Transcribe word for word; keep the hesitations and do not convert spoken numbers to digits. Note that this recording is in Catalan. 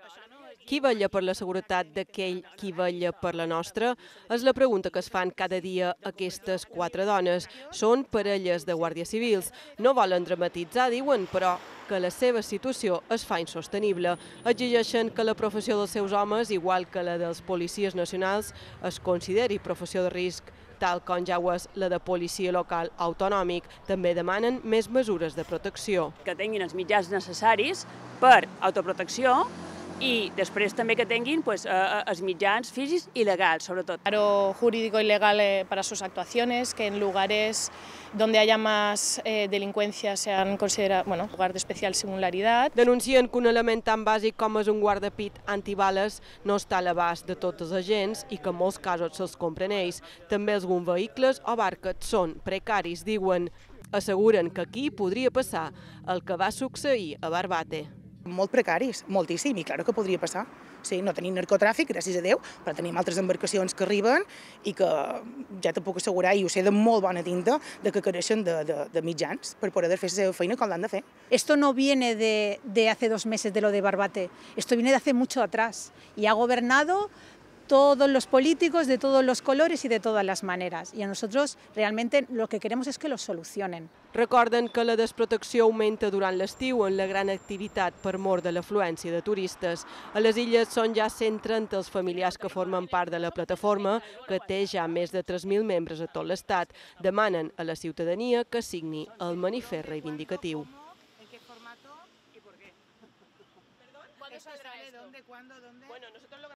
Qui vetlla per la seguretat d'aquell qui vetlla per la nostra? És la pregunta que es fan cada dia aquestes quatre dones. Són parelles de guàrdies civils. No volen dramatitzar, diuen, però que la seva situació es fa insostenible. Exigeixen que la professió dels seus homes, igual que la dels policies nacionals, es consideri professió de risc, tal com ja ho és la de policia local autonòmic. També demanen més mesures de protecció. Que tinguin els mitjans necessaris per autoprotecció i després també que tinguin pues, eh, els mitjans físics i legals, sobretot. Claro, jurídico y legal eh, para sus actuaciones, que en lugares donde haya más eh, delincuencia sean considerados, bueno, lugar de especial singularidad. Denuncien que un element tan bàsic com és un guardapit antibales no està a l'abast de tots els agents i que en molts casos se'ls compren ells. També alguns vehicles o barques són precaris, diuen. Asseguren que aquí podria passar el que va succeir a Barbate. Molt precaris, moltíssim, i clar que podria passar. Sí, no tenim narcotràfic, gràcies a Déu, però tenim altres embarcacions que arriben i que ja te puc assegurar, i ho sé de molt bona tinta, de que careixen de, de, de mitjans per poder fer la seva feina com l'han de fer. Esto no viene de, de hace dos meses de lo de Barbate, esto viene de hace mucho atrás y ha gobernado todos los políticos de todos los colores y de todas las maneras. Y a nosotros realmente lo que queremos es que lo solucionen. Recorden que la desprotecció augmenta durant l'estiu en la gran activitat per mor de l'afluència de turistes. A les illes són ja cent trenta els familiars que formen part de la plataforma, que té ja més de tres mil membres a tot l'estat. Demanen a la ciutadania que signi el manifest reivindicatiu. ¿En qué formato y por qué? ¿Eso sale dónde, cuándo, dónde?